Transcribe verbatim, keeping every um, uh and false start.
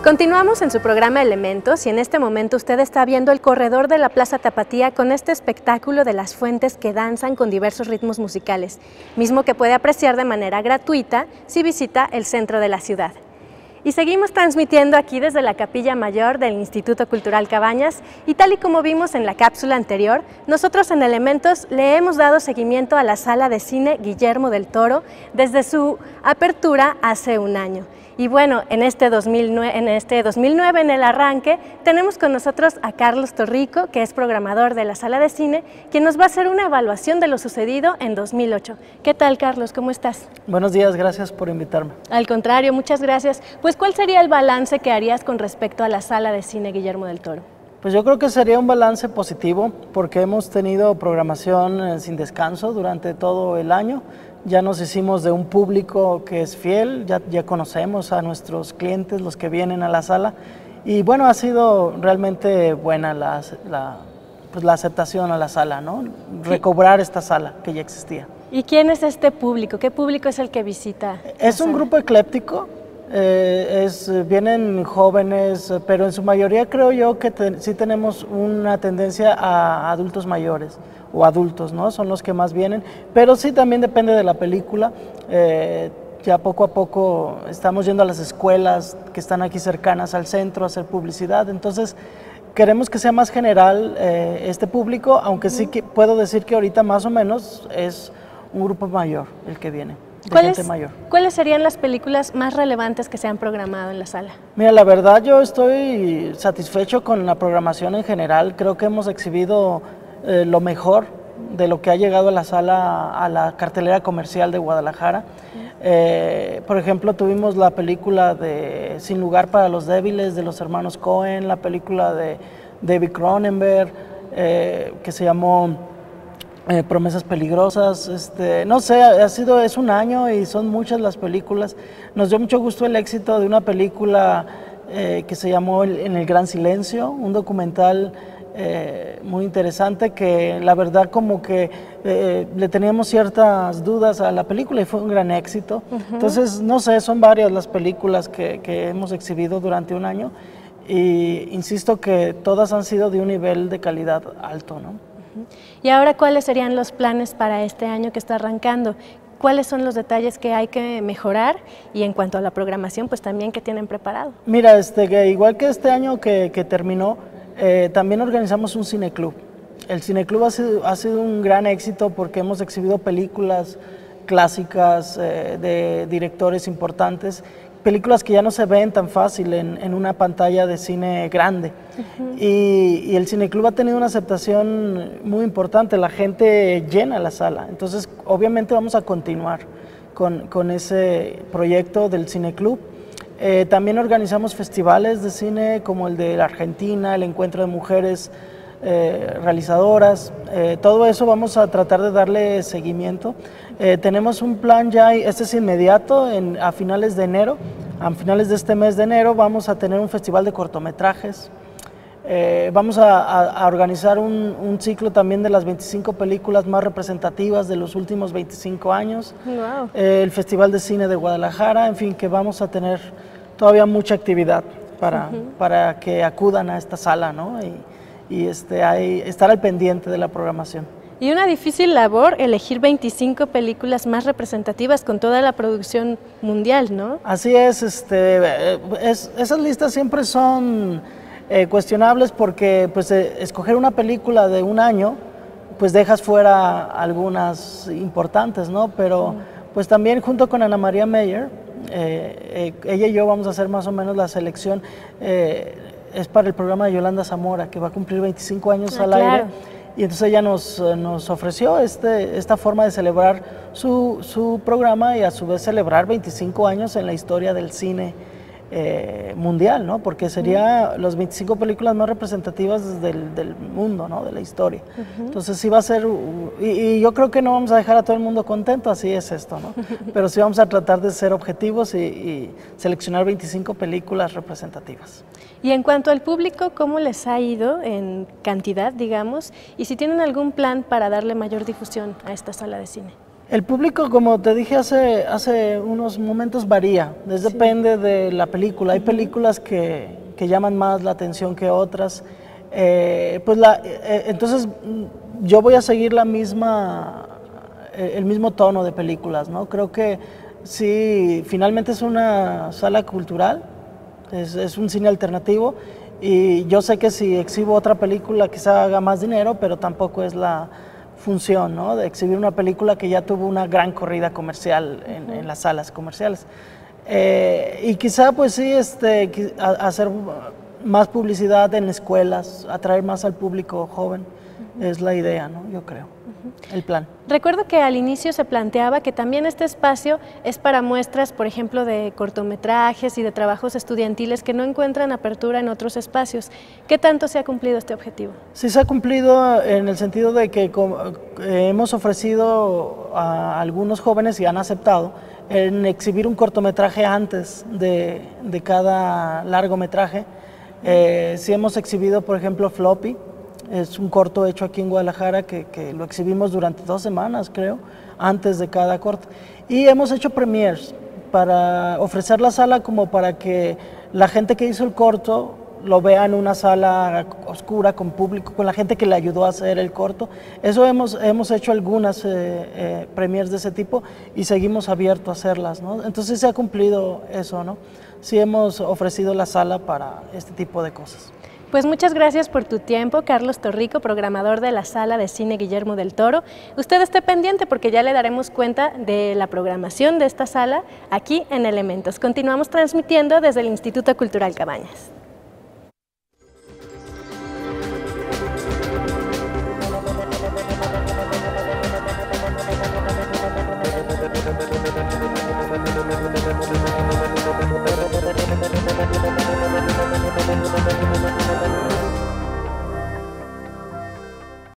Continuamos en su programa Elementos y en este momento usted está viendo el corredor de la Plaza Tapatía con este espectáculo de las fuentes que danzan con diversos ritmos musicales, mismo que puede apreciar de manera gratuita si visita el centro de la ciudad. Y seguimos transmitiendo aquí desde la Capilla Mayor del Instituto Cultural Cabañas y tal y como vimos en la cápsula anterior, nosotros en Elementos le hemos dado seguimiento a la Sala de Cine Guillermo del Toro desde su apertura hace un año. Y bueno, en este, dos mil nueve, en este dos mil nueve, en el arranque, tenemos con nosotros a Carlos Torrico, que es programador de la Sala de Cine, quien nos va a hacer una evaluación de lo sucedido en dos mil ocho. ¿Qué tal, Carlos? ¿Cómo estás? Buenos días, gracias por invitarme. Al contrario, muchas gracias. Pues, ¿cuál sería el balance que harías con respecto a la Sala de Cine Guillermo del Toro? Pues yo creo que sería un balance positivo porque hemos tenido programación eh, sin descanso durante todo el año. Ya nos hicimos de un público que es fiel, ya, ya conocemos a nuestros clientes, los que vienen a la sala, y bueno, ha sido realmente buena la, la, pues la aceptación a la sala, ¿no? Recobrar esta sala que ya existía. ¿Y quién es este público? ¿Qué público es el que visita? Es un grupo ecléptico, eh, es, vienen jóvenes, pero en su mayoría creo yo que te, sí tenemos una tendencia a adultos mayores o adultos, ¿no? Son los que más vienen, pero sí también depende de la película. Eh, ya poco a poco estamos yendo a las escuelas que están aquí cercanas al centro a hacer publicidad, entonces queremos que sea más general eh, este público, aunque sí que puedo decir que ahorita más o menos es un grupo mayor el que viene. ¿Cuáles, ¿Cuáles serían las películas más relevantes que se han programado en la sala? Mira, la verdad yo estoy satisfecho con la programación en general, creo que hemos exhibido Eh, lo mejor de lo que ha llegado a la sala, a la cartelera comercial de Guadalajara. Eh, por ejemplo, tuvimos la película de Sin lugar para los débiles de los hermanos Coen, la película de David Cronenberg, eh, que se llamó eh, Promesas peligrosas. Este, no sé, ha sido, es un año y son muchas las películas. Nos dio mucho gusto el éxito de una película eh, que se llamó En el gran silencio, un documental Eh, muy interesante que la verdad como que eh, le teníamos ciertas dudas a la película y fue un gran éxito. Uh-huh. Entonces, no sé, son varias las películas que, que hemos exhibido durante un año y insisto que todas han sido de un nivel de calidad alto, ¿no? Uh-huh. Y ahora, ¿cuáles serían los planes para este año que está arrancando? ¿Cuáles son los detalles que hay que mejorar? Y en cuanto a la programación, pues también, ¿qué tienen preparado? Mira, este, que igual que este año que, que terminó, Eh, también organizamos un cineclub. El cineclub ha sido, ha sido un gran éxito porque hemos exhibido películas clásicas eh, de directores importantes, películas que ya no se ven tan fácil en, en una pantalla de cine grande. Uh-huh. y, y el cineclub ha tenido una aceptación muy importante, la gente llena la sala, entonces obviamente vamos a continuar con, con ese proyecto del cineclub. Eh, también organizamos festivales de cine como el de la Argentina, el Encuentro de Mujeres eh, Realizadoras, eh, todo eso vamos a tratar de darle seguimiento. Eh, tenemos un plan ya, este es inmediato, en, a finales de enero, a finales de este mes de enero vamos a tener un festival de cortometrajes. Eh, vamos a, a, a organizar un, un ciclo también de las veinticinco películas más representativas de los últimos veinticinco años. Wow. Eh, el Festival de Cine de Guadalajara, en fin, que vamos a tener todavía mucha actividad para, uh-huh. para que acudan a esta sala, ¿no? Y, y este, hay, estar al pendiente de la programación. Y una difícil labor elegir veinticinco películas más representativas con toda la producción mundial, ¿no? Así es, este, es esas listas siempre son Eh, cuestionables porque pues eh, escoger una película de un año pues dejas fuera algunas importantes, ¿no? Pero pues también junto con Ana María Meyer, eh, eh, ella y yo vamos a hacer más o menos la selección, eh, es para el programa de Yolanda Zamora que va a cumplir veinticinco años ah, al claro. aire y entonces ella nos, nos ofreció este, esta forma de celebrar su, su programa y a su vez celebrar veinticinco años en la historia del cine Eh, mundial, ¿no? Porque sería uh-huh. las veinticinco películas más representativas del, del mundo, ¿no? De la historia. Uh-huh. Entonces sí va a ser, y, y yo creo que no vamos a dejar a todo el mundo contento, así es esto, ¿no? Pero sí vamos a tratar de ser objetivos y, y seleccionar veinticinco películas representativas. Y en cuanto al público, ¿cómo les ha ido en cantidad, digamos? Y si tienen algún plan para darle mayor difusión a esta sala de cine. El público, como te dije hace, hace unos momentos, varía, es, sí. Depende de la película. Hay películas que, que llaman más la atención que otras. Eh, pues la, eh, entonces yo voy a seguir la misma, eh, el mismo tono de películas, ¿no? Creo que sí, finalmente es una sala cultural, es, es un cine alternativo, y yo sé que si exhibo otra película quizá haga más dinero, pero tampoco es la función, ¿no? De exhibir una película que ya tuvo una gran corrida comercial en, en las salas comerciales. Eh, y quizá pues sí, este, a, hacer más publicidad en escuelas, atraer más al público joven, uh-huh. Es la idea, ¿no? Yo creo, uh-huh. El plan. Recuerdo que al inicio se planteaba que también este espacio es para muestras, por ejemplo, de cortometrajes y de trabajos estudiantiles que no encuentran apertura en otros espacios. ¿Qué tanto se ha cumplido este objetivo? Sí, se ha cumplido en el sentido de que eh, hemos ofrecido a algunos jóvenes y han aceptado en exhibir un cortometraje antes de, de cada largometraje. Eh, sí hemos exhibido, por ejemplo, Floppy, es un corto hecho aquí en Guadalajara que, que lo exhibimos durante dos semanas, creo, antes de cada corto. Y hemos hecho premiers para ofrecer la sala como para que la gente que hizo el corto lo vea en una sala oscura con público, con la gente que le ayudó a hacer el corto. Eso hemos, hemos hecho algunas eh, eh, premiers de ese tipo y seguimos abiertos a hacerlas, ¿no? Entonces se ha cumplido eso, ¿no? Sí hemos ofrecido la sala para este tipo de cosas. Pues muchas gracias por tu tiempo, Carlos Torrico, programador de la Sala de Cine Guillermo del Toro. Usted esté pendiente porque ya le daremos cuenta de la programación de esta sala aquí en Elementos. Continuamos transmitiendo desde el Instituto Cultural Cabañas.